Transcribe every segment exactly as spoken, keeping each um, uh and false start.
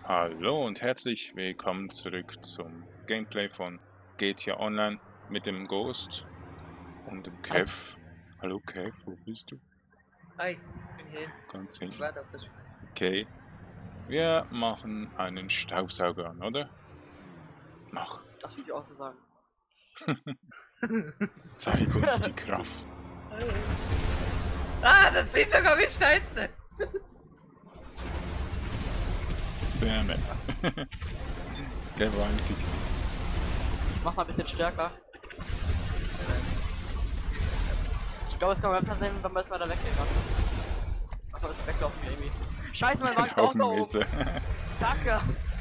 Hallo und herzlich willkommen zurück zum Gameplay von G T A Online mit dem Ghost und dem Kev. Hallo Kev, wo bist du? Hi, ich bin hier. Ganz Ich hinten. warte auf das. Okay. Wir machen einen Staubsauger an, oder? Mach. Das will ich auch so sagen. Zeig uns die Kraft. Ah, das sieht sogar wie Scheiße. Sehr nett. Gewaltig. Ich mach mal ein bisschen stärker. Ich glaube, es kann man besser sehen, wenn man es weiter weggehen kann. Achso, ist weglaufen hier irgendwie. Scheiße, mein Wagen ist auch da oben. Kacke.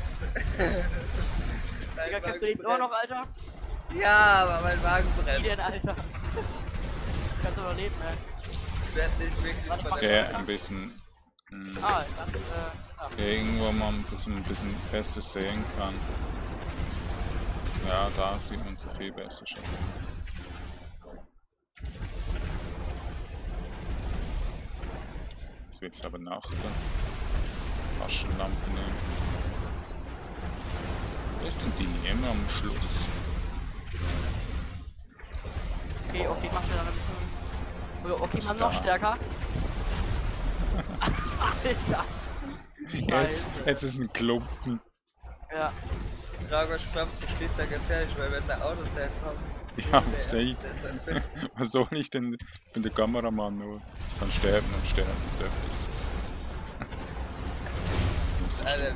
Digga, Kev, du lebst immer noch, Alter? Ja, aber mein Wagen Wie brennt. denn, Alter? Du kannst überleben, ne? Ich werde nicht wirklich Warte, von mach der... Okay, ein bisschen. Mh, Ah, das, äh, ja. irgendwo man das ein bisschen besser sehen kann. Ja, da sieht man so viel besser schon. Jetzt wird es aber Nacht. Taschenlampe nehmen. Wo ist denn die? Immer am Schluss. Okay, okay, ich mach mir dann ein bisschen... Oh, okay, Ist man noch da. stärker. Alter. Jetzt, Scheiße. jetzt ist ein Klumpen. Ja. Drago Strampf steht da gefährlich, weil wenn da Autos herkommen... Ja, was soll ich denn? Was soll ich denn? Ich bin der Kameramann nur. Ich kann sterben und sterben öfters. Das ist nicht so schlimm. Alter.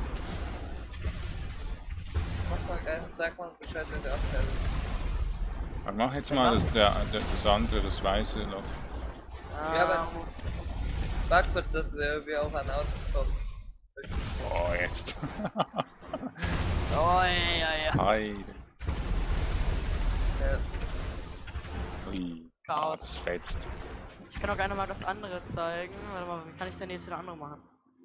Mach mal geil, sag mal Bescheid, wenn der abfällt. Aber mach jetzt mal das, der, der, das andere, das weiße Loch. Ja, aber- Ah, Warte kurz, dass äh, wir auch an Autos kommen. Oh, jetzt. oh, ja, ja. Hi. Ja. Ui. Ah, Chaos. das fetzt. Ich kann auch gerne mal das andere zeigen. Warte mal, wie kann ich denn jetzt wieder andere machen?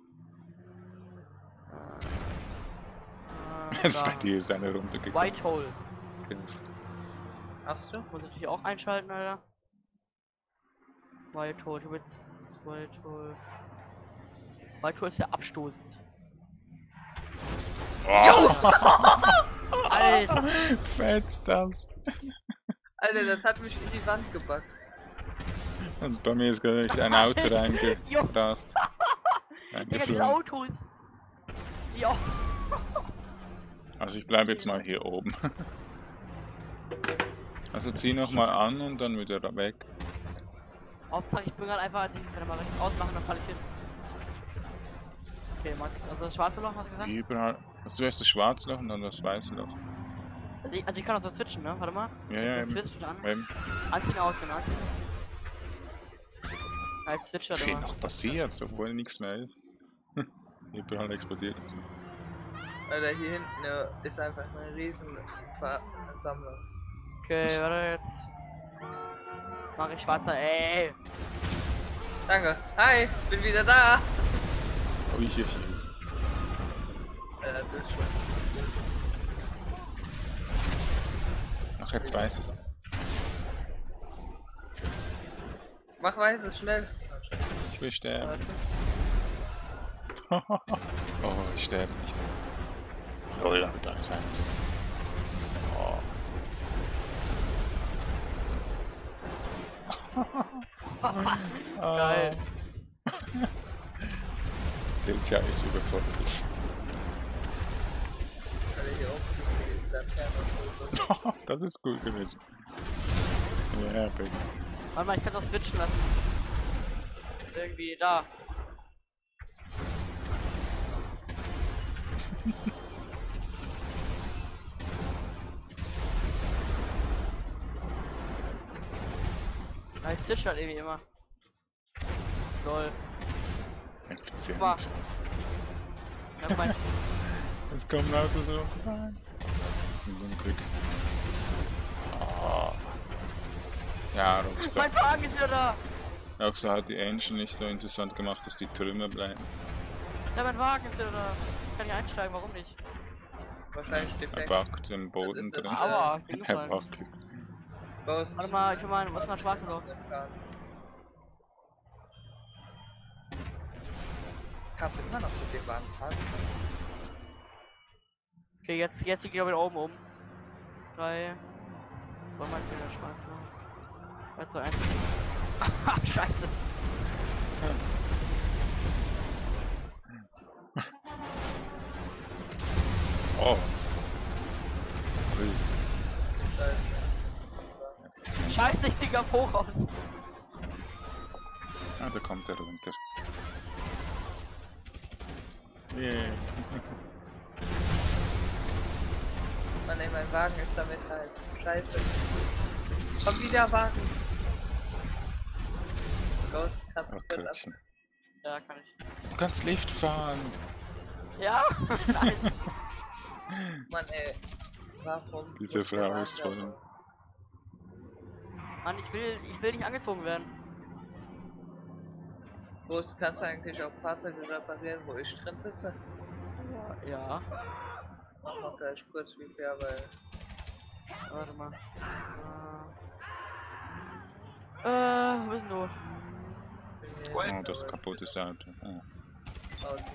Äh, äh, Bei da. dir ist einer runtergekommen. White Hole. Hast du? Muss ich natürlich auch einschalten, Alter. White Hole, ich hab jetzt White Hole. White Hole ist ja abstoßend. Oh. Alter! Fetzt das. Alter, das hat mich in die Wand gepackt. Und bei mir ist gerade ein Auto reingerast. Digga, diese Reingeflogen. Autos! Ja! Also ich bleibe jetzt mal hier oben. Also zieh noch mal an und dann wieder weg. Hauptsache ich bin gerade einfach, als ich wenn mal rechts ausmachen, dann falle ich hin. Okay, meinst du, also schwarze Loch, hast du gesagt? Überall. Also zuerst das schwarze Loch und dann das weiße Loch. Also ich, also ich kann auch so switchen, ne? Warte mal. Ja, Jetzt ja, muss eben. switchen an. Eben. Anziehen, ausziehen, anziehen. Als switcher Was hier immer. noch passiert, obwohl nichts mehr ist. Überall explodiert es. Alter, hier hinten äh, ist einfach eine riesen Versammlung. Okay, warte jetzt. Mach ich schwarzer, ey! Danke. Hi, bin wieder da. Ui, ui, ui. Äh, das ist schon. Ach, jetzt weiß es. Mach weißes schnell. Ich will sterben. Warte. Oh, ich sterbe nicht. Lol, aber da ist eins. Oh. Geil. Der Tja ist überfordert. Alter, hier oben die Laterne und so. Das ist gut gewesen. Ja, Baby. Warte mal, ich kann es auch switchen lassen. Irgendwie da. Ja, ich switch halt irgendwie immer. Lol. Effizient. Guck mal. Ja, meinst du? Es kommen Autos so rein. Zum Glück. Oh. Ja, Rockstar. Mein Wagen ist wieder da! Rockstar hat die Engine nicht so interessant gemacht, dass die Trümmer bleiben. Ja, mein Wagen ist wieder da. Ich kann hier einsteigen, warum nicht? Wahrscheinlich Er defekt. backt im Boden Das ist drin. das- Aua, ich bin Er gefallen. wackelt. Ghost. Warte mal, ich will mal, was ist noch schwarze Loch? Kannst du immer noch mit dem Wagen fahren? Okay, jetzt, jetzt geht er wieder oben um. drei, zwei, mal wieder schwarz machen. drei, zwei, eins. Scheiße. Oh. Scheiße, ich flieg auf hoch aus. Ah, da kommt er runter. Yeah. Mann, ey, mein Wagen ist damit halt. Scheiße. Komm wieder, Wagen. Ghost, kannst du Oh kurz ab. Gottchen. Ja, kann ich. Du kannst Lift fahren. Ja, nice. Mann, ey. Warum? Diese muss der Frau Wagen ist da voll. oben? Mann, ich will, ich will nicht angezogen werden. Ghost, kannst du eigentlich auch Fahrzeuge reparieren, wo ich drin sitze? Ja. Ja. Mach mal gleich kurz wie fair, weil. Warte mal. Äh, äh wo bist du? Oh, das kaputte Auto. Oh. Auto.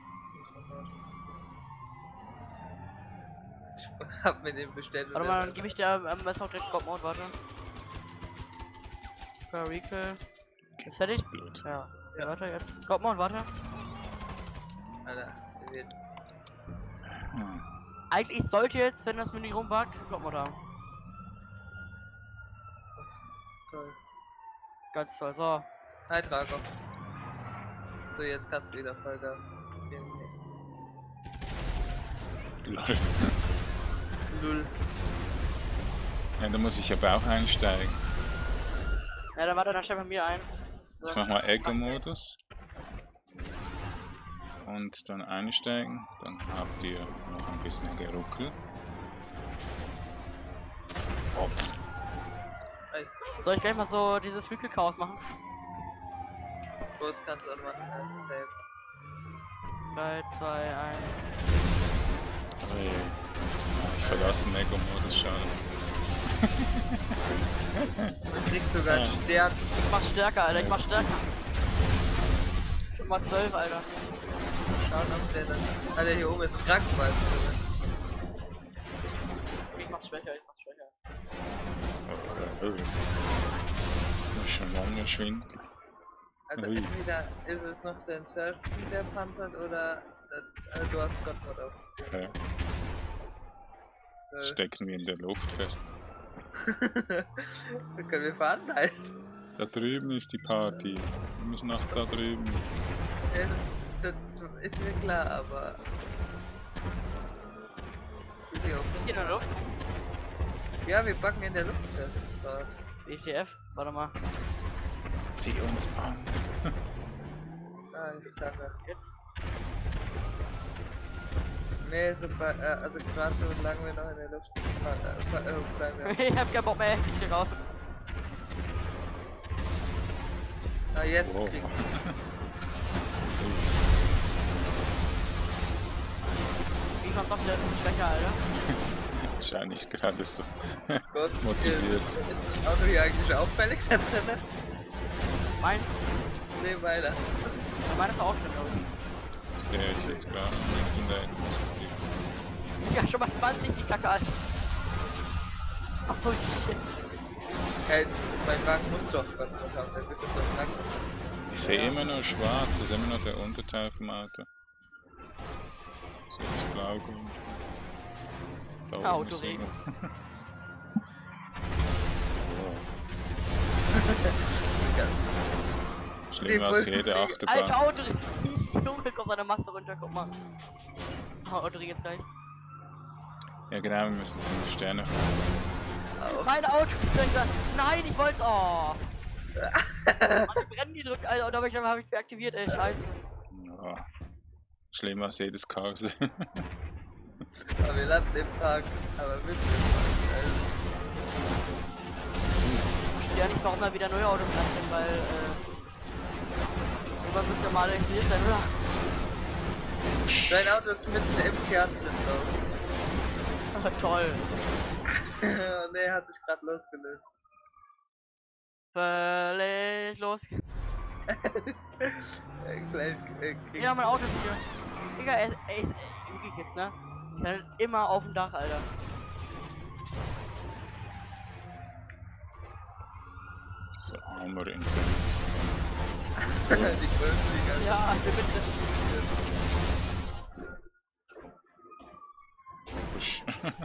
Ich hab mir den bestellt. Warte mal, dann gebe ich dir am besten auch direkt Top-Mode, warte. Vehicle. Okay, Ist fertig? das ist blöd. Ja. Ja, warte, jetzt. Top-Mode, warte. Alter, der wird. Hm. Eigentlich sollte jetzt, wenn das Menü rumbackt, Top-Mode haben. Toll. Ganz toll, so. Hi, Drago. So, jetzt kannst du wieder Vollgas geben. Lol. Lull. Ja, da muss ich aber auch einsteigen. Ja, dann warte, dann stell bei mir ein. Ich mach mal Eco-Modus. Und dann einsteigen. Dann habt ihr noch ein bisschen Geruckel. Oh. Hey, Soll ich gleich mal so dieses Wickel-Chaos machen? los kannst du anmachen, das ist safe. drei, zwei, eins. Oh je. Ich verlasse den Eco-Modus schon. Man kriegt sogar Ja. Stärken. Ich mach stärker, Alter, ich mach stärker. Ich mach zwölf, Alter. Schauen, ob der dann. Alter, hier oben ist Krankenwagen drin. Ich mach's schwächer, ich mach's schwächer. Oh. Ich schon lange schwindel. Also Ui. entweder ist es noch der Surf, der pampert, oder das, also du hast Gott Mod auf. Ja, das stecken wir in der Luft fest. Können wir fahren? Nein. Da drüben ist die Party. Wir müssen nach da drüben. Ja, das, das ist mir klar, aber. Video. Hier in der Luft? Ja, wir backen in der Luft fest. Dort. W T F? Warte mal. Sieh uns an. Ah, ich dachte. Jetzt? Nee, so bei, äh, also gerade so lange wir noch in der Luft sind, äh, äh, bleiben wir. Ich hab keinen Bock mehr, ich stehe raus. Ah, jetzt Wow. kriegen Ich mach's doch wieder schwächer, Alter. Wahrscheinlich gerade so Gott, motiviert. Ist das Auto hier eigentlich auffällig da drin? Meins? Nee, weiter. Meines ist auch drin, glaube Das sehe ich jetzt gerade nicht in der Perspektive. ich. Ja, schon mal zwanzig, die Kacke, Alter. Oh shit. Hey, mein Wagen muss doch Gott Mod haben, dann wird es doch lang. Ich sehe immer nur schwarz, das ist immer noch der Unterteil vom Auto. So das Blaugrund. Da Ja, oben ist Autoregen. immer. Schlimmer als jede Achterbahn. Alter, Auto. Junge, komm mal, dann machst du runter, guck mal. Oh, Auto jetzt gleich. Ja genau, wir müssen fünf Sterne. Mein Auto ist gleich da. Nein, ich wollt's. Oh. Mann, ich brennen die drückt, Alter. Und da hab ich, hab ich deaktiviert, ey. Scheiße. Ja. Schlimmer als jedes Chaos. Aber wir landen im Park. Aber wirklich. Ich verstehe ja nicht, warum da wieder neue Autos landen, weil, äh. irgendwann müssen normale explodiert sein, oder? Dein Auto ist mitten im Kernsplit drauf. Toll. Ne, hat sich gerade losgelöst. Völlig los. Äh, Gleich äh, krieg Ja, mein Auto ist hier. Digga, er, er ist wirklich jetzt, ne? Die sind halt immer auf dem Dach, Alter. So, Armor Infinite. Die größten, die ganzen. Ja, bitte. Push.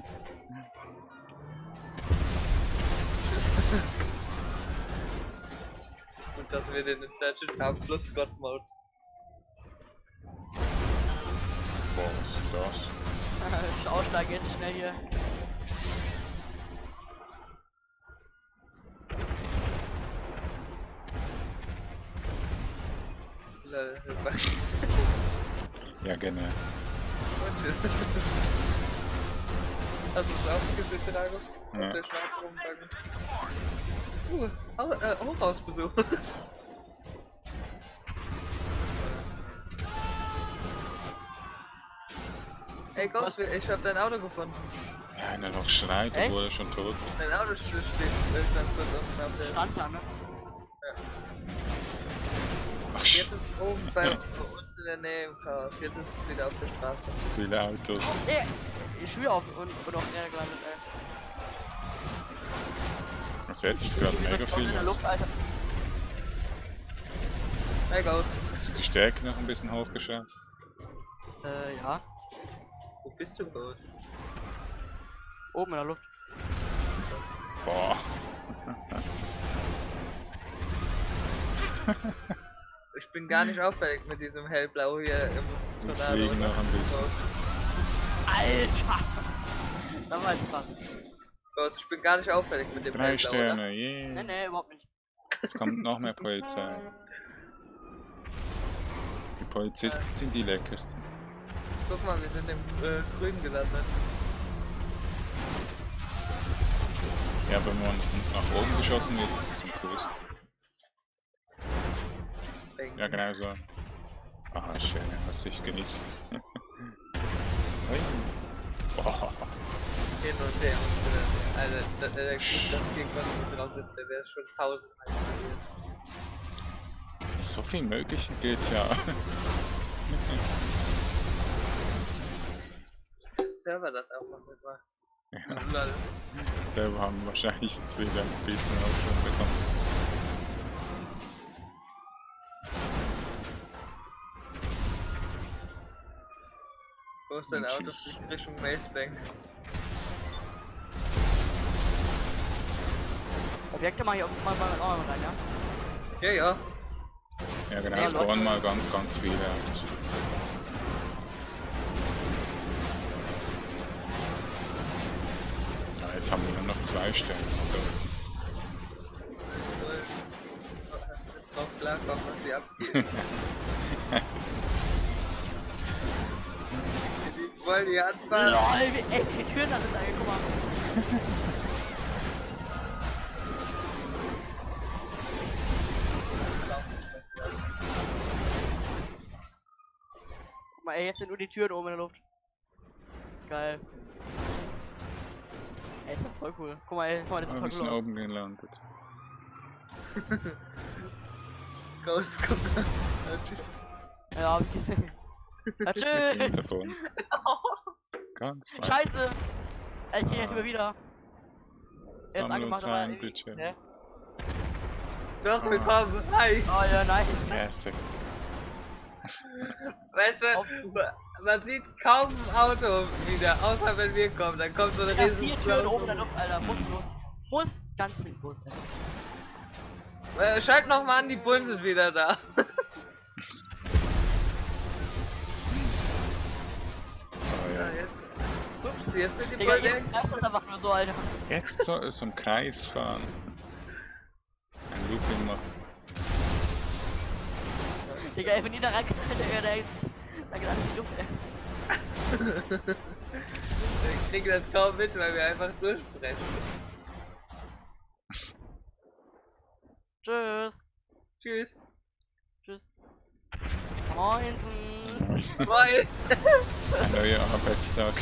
Und dass wir den Instantion haben plus God Mode. Boah, was ist denn das? Ich aussteige jetzt schnell hier. Ja, gerne. Und tschüss. Hast du es auch gesehen, Drago? Ja. Auf der Straße rumpacken. Uh, Au äh, Hochhausbesuch. Ey, Ghost, ich hab dein Auto gefunden. Ja, einer noch schreit, Echt? obwohl er schon tot ist. Dein Auto steht, steht ganz kurz unten auf der... Stand da, ne? Ach, Jetzt sch- ist oben bei uns in der Nähe im Chaos. Jetzt ist es wieder auf der Straße. zu viele Autos. Ey, ich schwöre auf und, und auf Erde gelandet, ey. Also jetzt ist gerade Die mega wird voll viel in der los. Luft, Alter. Hey, Ghost. Hast du die Stärke noch ein bisschen hochgeschraubt? Äh, ja. Wo bist du, Ghost? Oben in der Luft. Boah. Ich bin gar nicht auffällig mit diesem hellblau hier im Wir Tornado. fliegen noch ein bisschen. Alter! Das war jetzt krass. Ghost, ich bin gar nicht auffällig mit dem Drei hellblau, Sterne, Nee, yeah. nee, überhaupt nicht. Jetzt kommt noch mehr Polizei. Die Polizisten sind die leckersten. Oder? Guck mal, wir sind im äh, Grün gelandet. Ja, wenn man nach oben geschossen wird, ist das am coolsten. Bang. Ja, genau so. Aha, schön, hast dich genießen. Hey. Boah. Hin und her und her. Also, der, der, der Typ, das gegen was mit drauf ist, der wäre schon tausendmal installiert. So viel möglich geht ja. Server das auch noch mit war. Ja, Lol. selber haben wahrscheinlich jetzt wieder ein bisschen auch schon bekommen. Wo ist dein Und Auto? tschüss. Fliegt Richtung Macebank. Objekte mache ich auch mal mal mal rein, ja? Ja, ja. Ja genau, Ja, spawnen Leute. mal ganz, ganz viele Autos. Ja, jetzt haben wir nur noch zwei Stellen. So. Drauf klarkommen, was sie abgeben. Die wollen die anfahren. LOL, wie ey, wie viele Türen da sind, ey, guck mal. Guck mal, ey, jetzt sind nur die Türen oben in der Luft. Geil. Ey, ist doch voll cool. Guck mal, ey, guck mal, das Oh, sieht wir voll sind cool aus. oben gelandet. Ghost, guck mal. Ja, tschüss. Ja, hab ich gesehen. Ja, Wir fliegen tschüss! davon. Ganz weit. Scheiße! Ey, ich krieg ja Ah. nicht mehr wieder. Jetzt Sammle angemacht, uns aber ein, irgendwie- bitte. Ne? Doch, wir kommen. Hi. Oh ja, nice. Yes. Weißt du, Aufzug. man sieht kaum ein Auto wieder, außer wenn wir kommen. Dann kommt so eine Ja, riesen vier Türen oben in der Luft, Alter. Muss los. Muss ganz los, ey. Äh, Schalt noch mal an, die Bullen sind wieder da. Oh, Ja, ja. jetzt. Ups, jetzt sind die Digga, Bullen ihr weg. greifst das einfach nur so, Alter. Jetzt so, so im Kreis fahren. Ein Looping machen. Digga, ey, wenn ihr da reinkommt, Digga, da da geht alles in die Luft, ey. Ich krieg das kaum mit, weil wir einfach durchbrechen. Tschüss. Tschüss. Tschüss. Moinsen. Moin. Ein neuer Arbeitstag.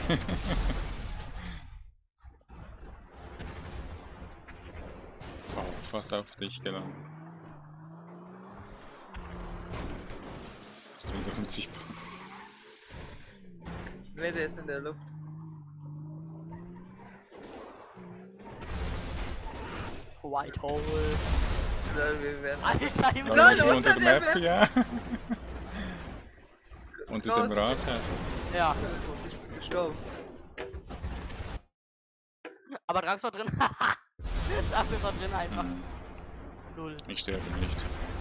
Oh, fast auf dich gelandet. Bist du wieder unsichtbar? Wer ist in der Luft? White Hole. Lol, wir werden Alter, im Weil wir Leute, sind unter unter der der Map, ja. Unter dem Rathaus. Ja. gestorben. Aber Drax war drin. Drax ist war drin einfach. Hm, Null. ich sterbe nicht.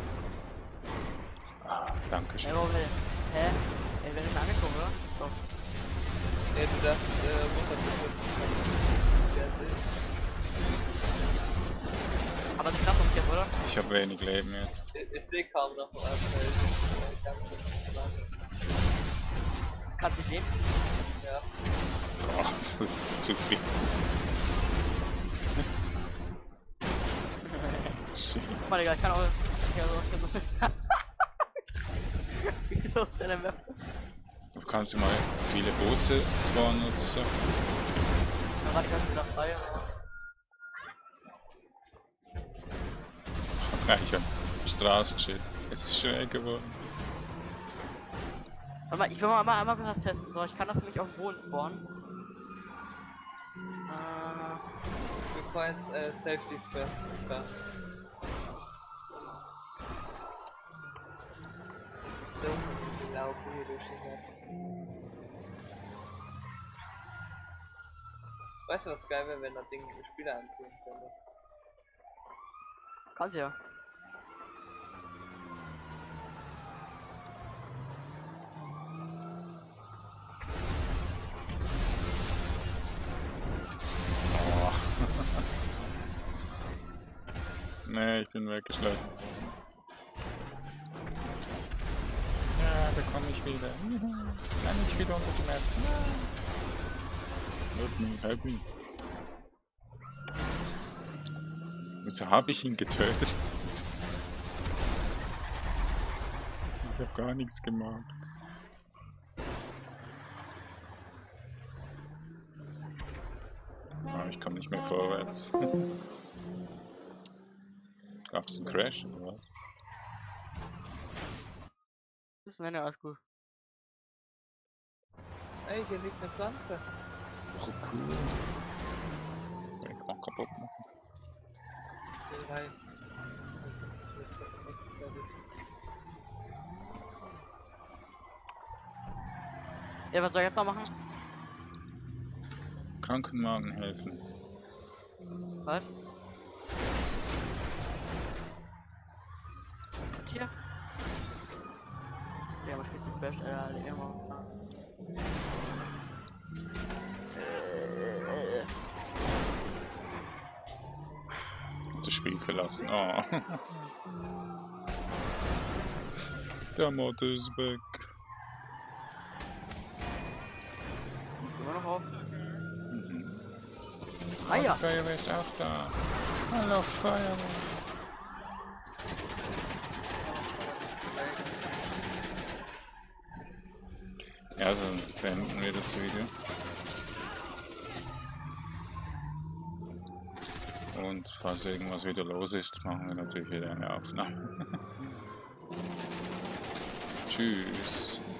Ah, danke schön. Ey, wo will? Hä? Ey, wir sind angekommen, oder? Doch. Ja, du darfst, äh, Mutter Aber das klappt umgekehrt, oder? Ich habe wenig Leben jetzt. Ich, ich sehe kaum noch was. Kannst du sehen? Ja. Oh, das ist zu viel. Shit. Guck mal, Digga, ich kann auch. Ja, so. Wieso ist denn Map? Du kannst mal viele Bosse spawnen oder so. Da war die ganze Zeit frei. Ich ans Straßenschild. Es ist schwer geworden. Warte mal, ich will mal einmal, einmal was testen. So, ich kann das nämlich auf dem Boden spawnen. Äh, Du find äh, Safety first. Ja. So, laufen hier durch die Map. Weißt du, was geil wäre, wenn das Ding die Spieler anziehen könnte? kannst ja. Oh. Nee, ich bin weggeschlagen. Ja, da komme ich wieder. Kann ich wieder unter die Map. Help me, help me. Wieso habe ich ihn getötet? Ich habe gar nichts gemacht. Ah, ich komme nicht mehr vorwärts. Gab's einen Crash oder was? Das ist mir alles gut. Ey, hier liegt eine Pflanze. Oh, cool. Kann ich auch kaputt machen. Hier rein. Ja, was soll ich jetzt noch machen? Krankenwagen helfen. Was? Und hier? Ja, aber spielt die Best, äh, immer. Das Spiel verlassen. Oh. Der Mod ist weg. Ist immer noch auf? Mhm. Ah ja! Feuerwehr ist auch da. Hallo Feuerwehr. Ja, dann beenden wir das Video. Und falls irgendwas wieder los ist, machen wir natürlich wieder eine Aufnahme. Tschüss.